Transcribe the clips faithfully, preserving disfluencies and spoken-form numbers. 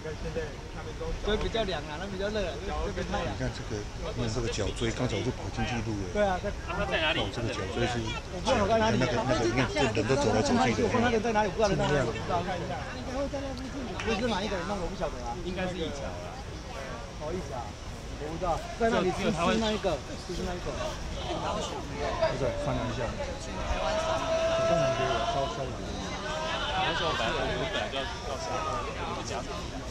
就比较凉啊，那比较热，这边太阳。 你看这个，你看这个脚椎，刚才我就跑进去录了。 对啊，在他在哪里？ 哦，这个脚椎是， 我不知道在哪里。 那个那个，你看这人都走来走去的。 我那个在哪里？我不知道在哪里。不知道看一下。应该会在那附近。不是哪一个人弄的，我不晓得啊。 应该是一桥啊。 不好意思啊，我不知道。在那里是是那一个，就是那一个。不是，商量一下。我当然给我稍稍晚一点。 那时候本来我本来就要要下，我加长一下。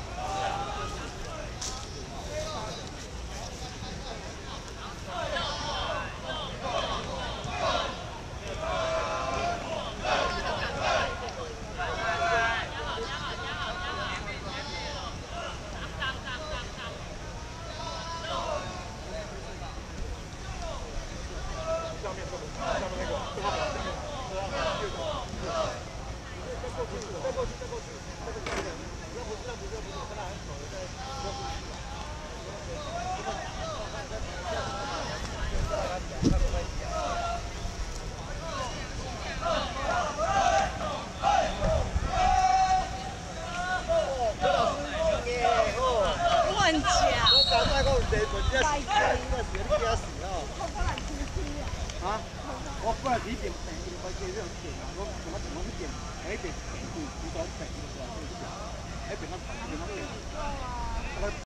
乱讲。 我搞那个地本只死，应该是你惊死哦。啊？我本来几点病，我记得几点啊？我怎么怎么几点？哎，点点五五点病，我话几点？哎，病我头，病我病。